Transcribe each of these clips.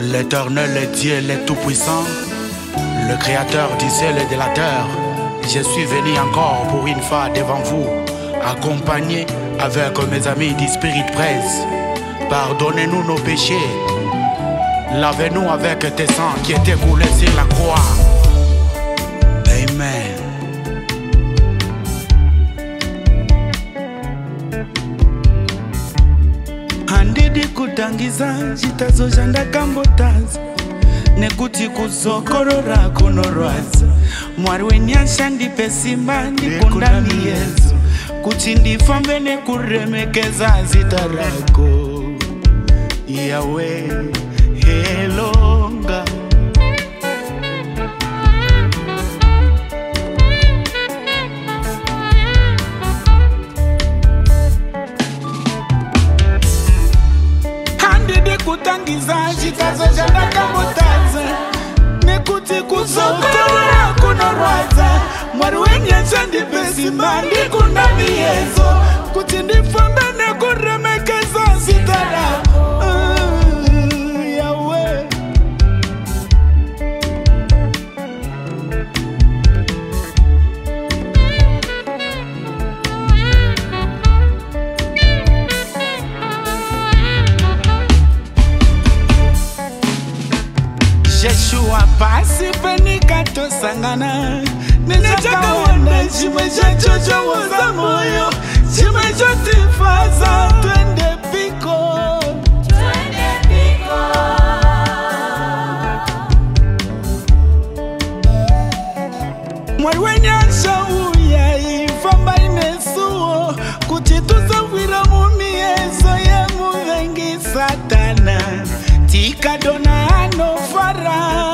L'Éternel est Dieu, le Tout-Puissant, le Créateur du ciel et de la terre. Je suis venu encore pour une fois devant vous, accompagné avec mes amis du Spirit Praise. Pardonnez-nous nos péchés, lavez-nous avec tes sangs qui étaient coulés sur la croix. Amen. Handidi kutangiza chitazojanda kambotaza nekuti kuzokorora kunorwadza. Mwari wenyasha ndipe simba ndikunda miyezo kuti ndifambe nekuremekeza zita rako Yahweh Elonga. Kutangiza chitazojanda kambotaza nekuti kuzokorora kunorwadza. Mwari wenyasha ndipe simba ndikunda miyezo kuti ndifambe nekuremekeza zita rako Yahweh. Yeshua pasi penikato sangana nechakawana chimwe chachochowoza moyo chimwe chotifaza twende piko Mwari wenyasha uya ifamba inesuo kuti tuzawira mumiyezo ye muvengi Satana tikadona anofara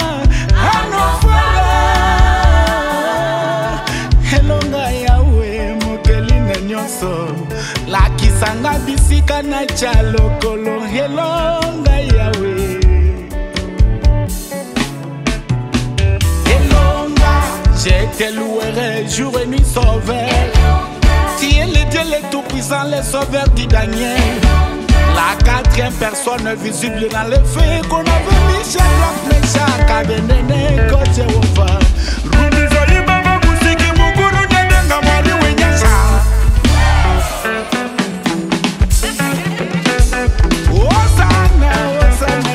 Elonga Yahweh mokelina nyonso lakisanga bisika na chalokolo. Elonga Yahweh Elonga, je te louerai jour et nuit sauveur. Tu es le Dieu le Tout-Puissant, le sauveur du Daniel. La quatrième personne visible dans le feu qu'on avait mis chez l'homme, mais chaque abandonné côté au vent. Rumizoli baba musiki mukuru ndenga mwari wenyasha. Osana, osana.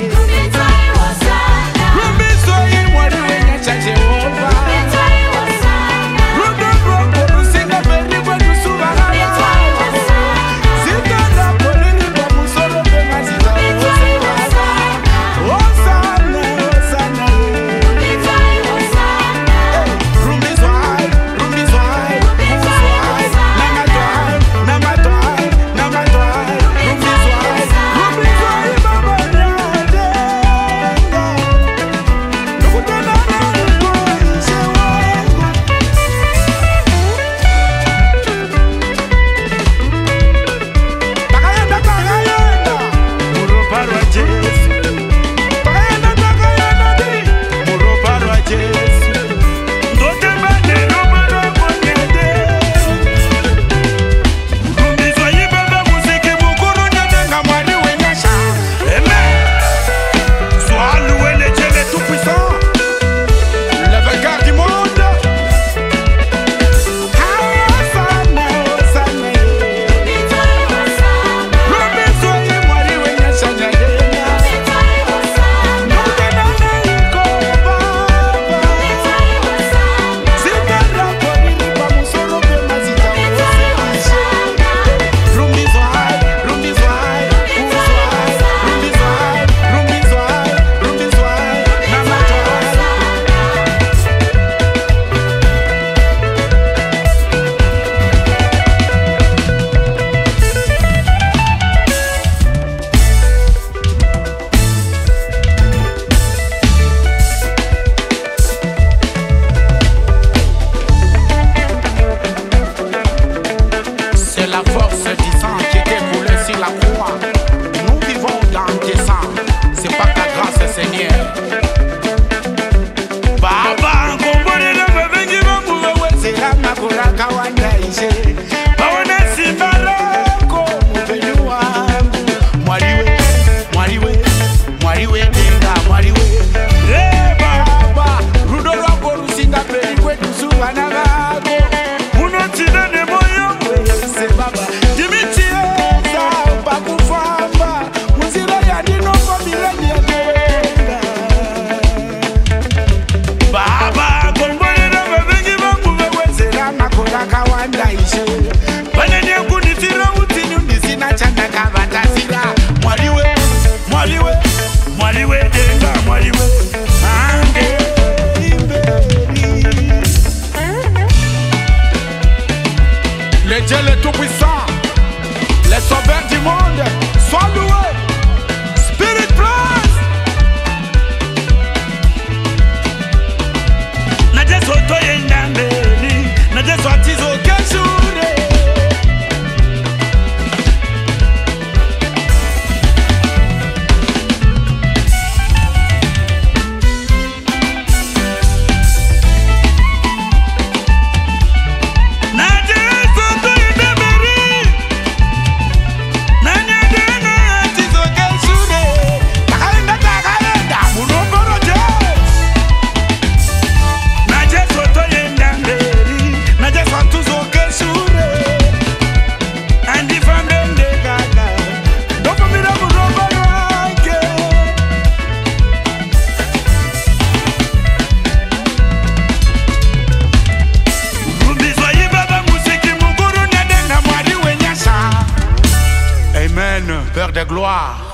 Rumizoli mwari wenyasha Jehova. Rumizoli musinga beri kwa nusubara. gloire.